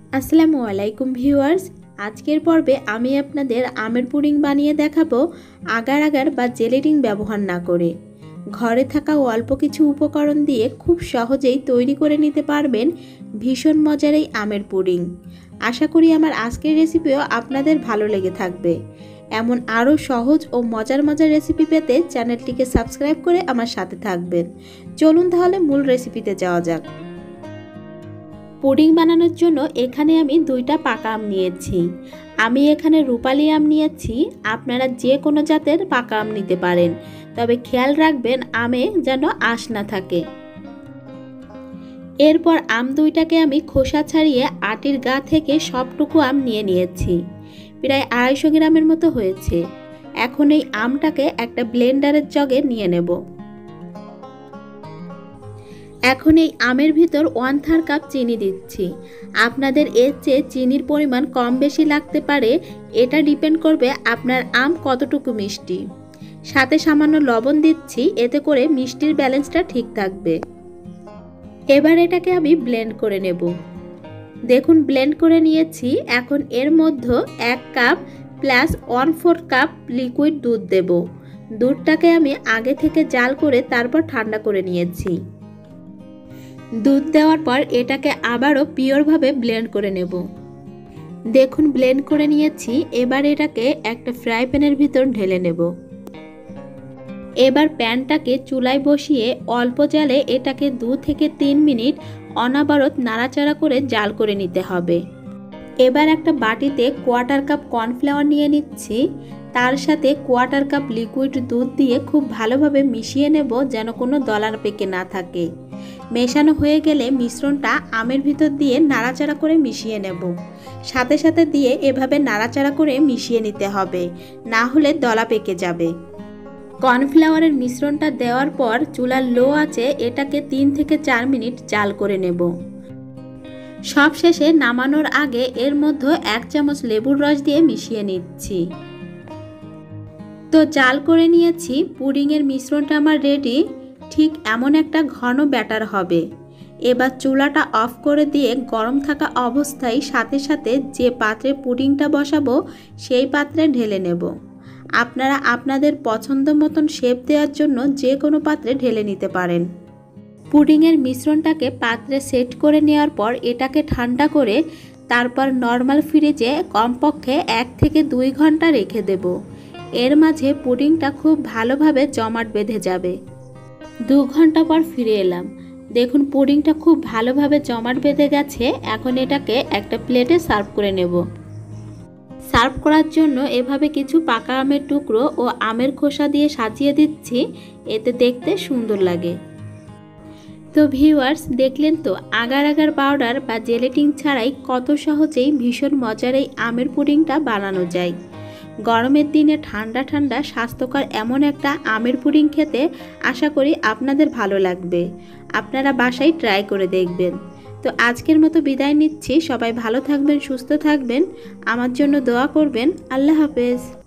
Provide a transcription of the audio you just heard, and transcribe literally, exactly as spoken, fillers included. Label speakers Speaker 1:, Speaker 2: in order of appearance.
Speaker 1: আসসালামু আলাইকুম ভিউয়ার্স, আজকের পর্বে আমি আপনাদের আমের পুডিং বানিয়ে দেখাবো আগার আগার বা জেলেটিন ব্যবহার না করে। ঘরে থাকা অল্প কিছু উপকরণ দিয়ে খুব সহজেই তৈরি করে নিতে পারবেন ভীষণ মজার এই আমের পুডিং। আশা করি আমার আজকের রেসিপিও আপনাদের ভালো লেগে থাকবে। এমন আরও সহজ ও মজার মজার রেসিপি পেতে চ্যানেলটিকে সাবস্ক্রাইব করে আমার সাথে থাকবেন। চলুন তাহলে মূল রেসিপিতে যাওয়া যাক। পুডিং বানানোর জন্য এখানে আমি দুইটা পাকা আম নিয়েছি। আমি এখানে রূপালি আম নিয়েছি, আপনারা যে কোনো জাতের পাকা আম নিতে পারেন, তবে খেয়াল রাখবেন আমে যেন আঁশ না থাকে। এরপর আম দুইটাকে আমি খোসা ছাড়িয়ে আটির গা থেকে সবটুকু আম নিয়ে নিয়েছি। প্রায় আড়াইশো গ্রামের মতো হয়েছে। এখন এই আমটাকে একটা ব্লেন্ডারের জগে নিয়ে নেব। এখন এই আমের ভিতর ওয়ান থার্ড কাপ চিনি দিচ্ছি। আপনাদের এর চেয়ে চিনির পরিমাণ কম বেশি লাগতে পারে, এটা ডিপেন্ড করবে আপনার আম কতটুকু মিষ্টি। সাথে সামান্য লবণ দিচ্ছি, এতে করে মিষ্টির ব্যালেন্সটা ঠিক থাকবে। এবার এটাকে আমি ব্লেন্ড করে নেব। দেখুন ব্লেন্ড করে নিয়েছি। এখন এর মধ্যে এক cup plus one fourth cup liquid দুধ দেব। দুধটাকে আমি আগে থেকে জাল করে তারপর ঠান্ডা করে নিয়েছি। দুধ দেওয়ার পর এটাকে আবারও পিওরভাবে ব্লেন্ড করে নেব। দেখুন ব্লেন্ড করে নিয়েছি। এবার এটাকে একটা ফ্রাই প্যানের ভিতর ঢেলে নেব। এবার প্যানটাকে চুলায় বসিয়ে অল্প জালে এটাকে দু থেকে তিন মিনিট অনাবরত নাড়াচাড়া করে জাল করে নিতে হবে। এবার একটা বাটিতে কোয়ার্টার কাপ কর্নফ্লাওয়ার নিয়ে নিচ্ছি। তার সাথে কোয়ার্টার কাপ লিকুইড দুধ দিয়ে খুব ভালোভাবে মিশিয়ে নেব, যেন কোনো দলা পেকে না থাকে। মেশানো হয়ে গেলে মিশ্রণটা আমের ভিতর দিয়ে নাড়াচাড়া করে মিশিয়ে নেব। সাথে সাথে দিয়ে এভাবে নাড়াচাড়া করে মিশিয়ে নিতে হবে, না হলে দলা পেকে যাবে। কর্নফ্লাওয়ারের মিশ্রণটা দেওয়ার পর চুলার লো আঁচে এটাকে তিন থেকে চার মিনিট জাল করে নেব। সবশেষে নামানোর আগে এর মধ্যে এক চামচ লেবুর রস দিয়ে মিশিয়ে নিচ্ছি। তো জাল করে নিয়েছি। পুডিংয়ের মিশ্রণটা আমার রেডি। ঠিক এমন একটা ঘন ব্যাটার হবে। এবার চুলাটা অফ করে দিয়ে গরম থাকা অবস্থায় সাথে সাথে যে পাত্রে পুডিংটা বসাবো সেই পাত্রে ঢেলে নেব। আপনারা আপনাদের পছন্দ মতন শেপ দেওয়ার জন্য যে কোনো পাত্রে ঢেলে নিতে পারেন। পুডিংয়ের মিশ্রণটাকে পাত্রে সেট করে নেওয়ার পর এটাকে ঠান্ডা করে তারপর নর্মাল ফ্রিজে কমপক্ষে এক থেকে দুই ঘন্টা রেখে দেব। এর মাঝে পুডিংটা খুব ভালোভাবে জমাট বেঁধে যাবে। দু ঘন্টা পর ফিরে এলাম। দেখুন পুডিংটা খুব ভালোভাবে জমাট বেঁধে গেছে। এখন এটাকে একটা প্লেটে সার্ভ করে নেব। সার্ভ করার জন্য এভাবে কিছু পাকা আমের টুকরো ও আমের খোসা দিয়ে সাজিয়ে দিচ্ছি, এতে দেখতে সুন্দর লাগে। তো ভিউয়ার্স, দেখলেন তো আগার আগার পাউডার বা জেলেটিন ছাড়াই কত সহজেই ভীষণ মজার এই আমের পুডিংটা বানানো যায়। গরমের দিনে ঠান্ডা ঠান্ডা স্বাস্থ্যকর এমন একটা আমের পুডিং খেতে আশা করি আপনাদের ভালো লাগবে। আপনারা বাসায় ট্রাই করে দেখবেন। তো আজকের মতো বিদায় নিচ্ছি। সবাই ভালো থাকবেন, সুস্থ থাকবেন, আমার জন্য দোয়া করবেন। আল্লাহ হাফেজ।